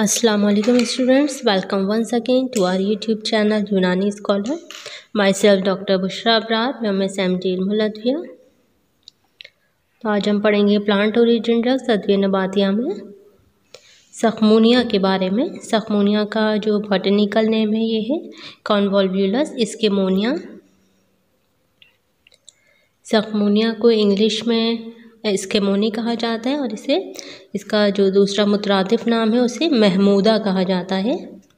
अस्सलाम वालेकुम students, welcome once again to our YouTube channel Unani scholar. Myself doctor Bushra Abrar, MSMD मुलतविया। तो आज हम पढ़ेंगे प्लांट ओरिजिन ड्रग्स अद्विय नबातिया में सखमूनिया के बारे में। सखमूनिया का जो बॉटनिकल नेम है ये है कॉन्वोल्वुलस स्किमोनिया। सखमूनिया को इंग्लिश में स्किमोनी कहा जाता है और इसका जो दूसरा मुतरादिफ नाम है उसे महमूदा कहा जाता है।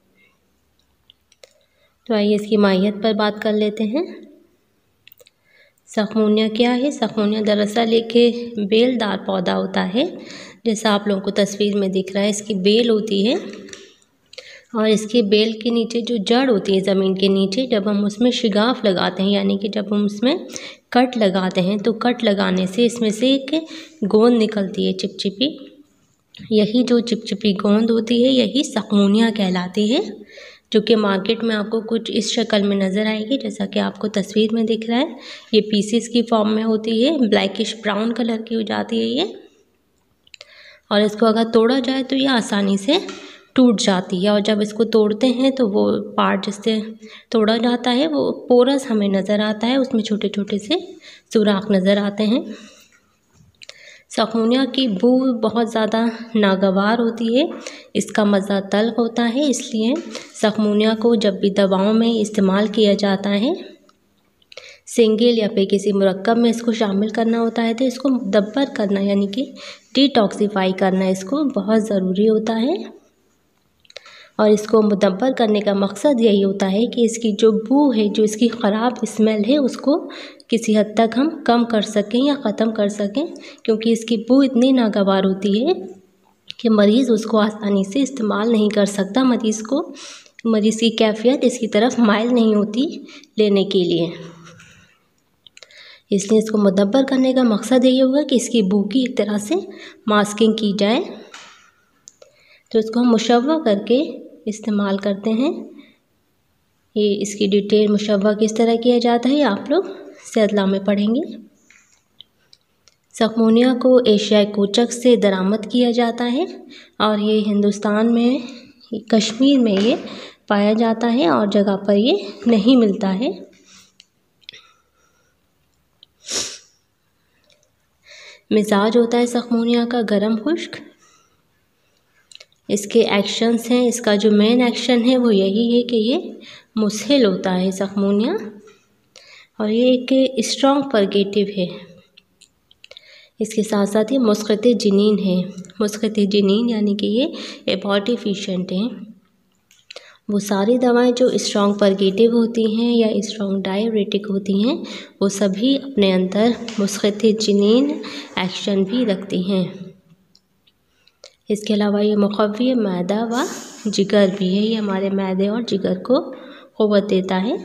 तो आइए इसकी माहियत पर बात कर लेते हैं। सखमूनिया क्या है? सखमूनिया दरअसल एक बेलदार पौधा होता है, जैसा आप लोगों को तस्वीर में दिख रहा है। इसकी बेल होती है और इसके बेल के नीचे जो जड़ होती है ज़मीन के नीचे, जब हम उसमें शिगाफ लगाते हैं यानी कि जब हम उसमें कट लगाते हैं तो कट लगाने से इसमें से एक गोंद निकलती है चिपचिपी। यही जो चिपचिपी गोंद होती है यही सखमूनिया कहलाती है, जो कि मार्केट में आपको कुछ इस शक्ल में नज़र आएगी, जैसा कि आपको तस्वीर में दिख रहा है। ये पीसीस की फॉर्म में होती है, ब्लैकिश ब्राउन कलर की हो जाती है ये, और इसको अगर तोड़ा जाए तो ये आसानी से टूट जाती है। और जब इसको तोड़ते हैं तो वो पार्ट जिससे तोड़ा जाता है वो पोरस हमें नज़र आता है, उसमें छोटे छोटे से सुराख नज़र आते हैं। सखमूनिया की बू बहुत ज़्यादा नागवार होती है, इसका मज़ा तल्ख होता है, इसलिए सखमूनिया को जब भी दवाओं में इस्तेमाल किया जाता है, सिंगल या फिर किसी मुरक्कब में इसको शामिल करना होता है, तो इसको मुदब्बर करना यानी कि डिटॉक्सिफाई करना इसको बहुत ज़रूरी होता है। और इसको मुदब्बर करने का मकसद यही होता है कि इसकी जो बू है, जो इसकी ख़राब स्मेल है, उसको किसी हद तक हम कम कर सकें या ख़त्म कर सकें, क्योंकि इसकी बू इतनी नागवार होती है कि मरीज़ उसको आसानी से इस्तेमाल नहीं कर सकता। मरीज़ की कैफियत इसकी तरफ माइल नहीं होती लेने के लिए। इसलिए इसको मुदब्बर करने का मकसद यही होगा कि इसकी बू की एक तरह से मास्किंग की जाए। तो इसको हम मुशव्वा करके इस्तेमाल करते हैं। ये इसकी डिटेल मुशव्वा किस तरह किया जाता है आप लोग सैदला में पढ़ेंगे। सखमूनिया को एशियाई कोचक से दरामद किया जाता है और ये हिंदुस्तान में कश्मीर में ये पाया जाता है और जगह पर ये नहीं मिलता है। मिजाज होता है सखमूनिया का गरम खुश्क। इसके एक्शंस हैं, इसका जो मेन एक्शन है वो यही है कि ये मुस्हिल होता है सखमूनिया, और ये एक स्ट्रॉन्ग परगेटिव है। इसके साथ साथ ये मुस्क़ित जिनीन है। मुस्क़ित जिनीन यानी कि ये एबॉर्टिफिशिएंट हैं। वो सारी दवाएं जो स्ट्रॉन्ग परगेटिव होती हैं या स्ट्रॉन्ग डाययूरेटिक होती हैं, वो सभी अपने अंदर मुस्क़ित जिनीन एक्शन भी रखती हैं। इसके अलावा ये मुक़व्वी मैदा व जिगर भी है, ये हमारे मैदे और जिगर को क़ुव्वत देता है।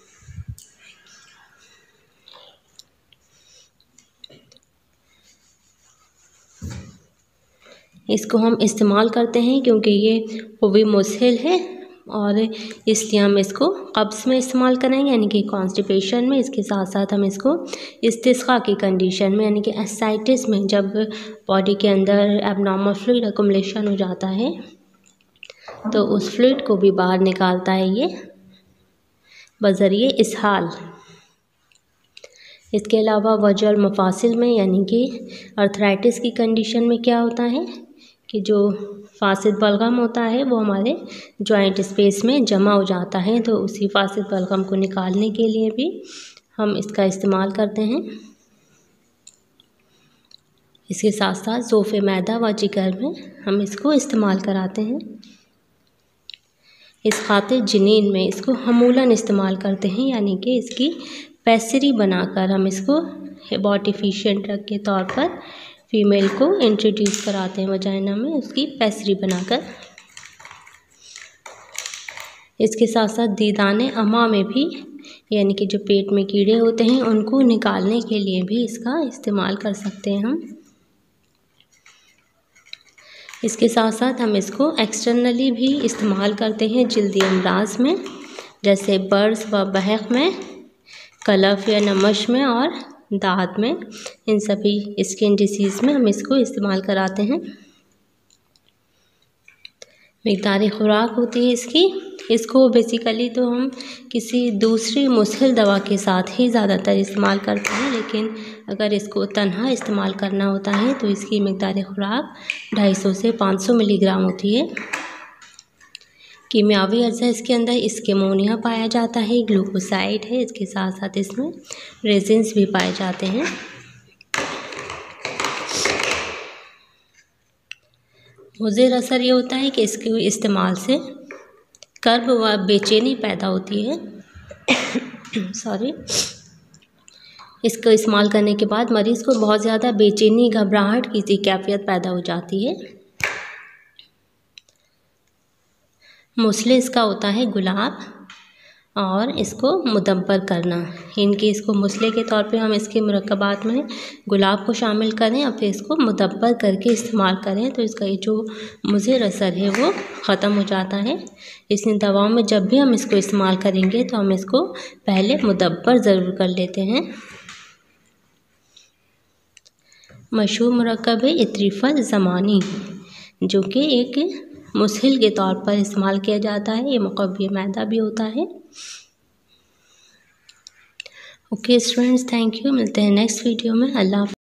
इसको हम इस्तेमाल करते हैं क्योंकि ये क़ुव्वी मुस्हिल है, और इसलिए हम इसको कब्ज़ में इस्तेमाल करेंगे यानी कि कॉन्स्टिपेशन में। इसके साथ साथ हम इसको इस्तिस्क़ा की कंडीशन में यानी कि एसाइटिस में, जब बॉडी के अंदर एबनॉर्मल फ्लूइड अकुमुलेशन हो जाता है तो उस फ्लूइड को भी बाहर निकालता है ये बज़रिए इसहाल। इसके अलावा वजल मफासिल में यानी कि अर्थराइटिस की कंडीशन में क्या होता है कि जो फासिद बलगम होता है वो हमारे जॉइंट स्पेस में जमा हो जाता है, तो उसी फासिद बलगम को निकालने के लिए भी हम इसका इस्तेमाल करते हैं। इसके साथ साथ ज़ोफ़े मैदा व जिगर में हम इसको इस्तेमाल कराते हैं। इस खातिर जिनीन में इसको हमूलन इस्तेमाल करते हैं, यानी कि इसकी पैसरी बनाकर हम इसको एबॉर्टिफिशिएंट ड्रग के तौर पर फीमेल को इंट्रोड्यूस कराते हैं वजाइना में, उसकी पैसरी बनाकर। इसके साथ साथ दीदाने अमा में भी यानी कि जो पेट में कीड़े होते हैं उनको निकालने के लिए भी इसका इस्तेमाल कर सकते हैं हम। इसके साथ साथ हम इसको एक्सटर्नली भी इस्तेमाल करते हैं जल्दी अमराज में, जैसे बर्स व बहक में, कलफ या नमश में और दाद में। इन सभी स्किन डिसीज़ में हम इसको इस्तेमाल कराते हैं। मिकदारी खुराक होती है इसकी। इसको बेसिकली तो हम किसी दूसरी मुस्हिल दवा के साथ ही ज़्यादातर इस्तेमाल करते हैं, लेकिन अगर इसको तन्हा इस्तेमाल करना होता है तो इसकी मिकदारी खुराक 250 से 500 मिलीग्राम होती है। कीमियावी अज्जा इसके अंदर इस्केमोनिया पाया जाता है, ग्लूकोसाइड है, इसके साथ साथ इसमें रेजिन्स भी पाए जाते हैं। मुज़िर असर ये होता है कि इसके इस्तेमाल से कर्ब व बेचैनी पैदा होती है। सॉरी, इसको इस्तेमाल करने के बाद मरीज़ को बहुत ज़्यादा बेचैनी, घबराहट की सी कैफियत पैदा हो जाती है। मुसले इसका होता है गुलाब, और इसको मुदब्बर करना। इनके इसको मुसले के तौर पे हम इसके मुरक्कबात में गुलाब को शामिल करें और फिर इसको मुदब्बर करके इस्तेमाल करें तो इसका ये जो मुज़िर असर है वो ख़त्म हो जाता है। इसलिए दवाओं में जब भी हम इसको इस्तेमाल करेंगे तो हम इसको पहले मुदब्बर ज़रूर कर लेते हैं। मशहूर मुरक्कब है इत्रिफल ज़मानी, जो कि एक मुस्हिल के तौर पर इस्तेमाल किया जाता है। ये मुक़व्वी मैदा भी होता है। Okay students, thank you. मिलते हैं नेक्स्ट वीडियो में। अल्लाह।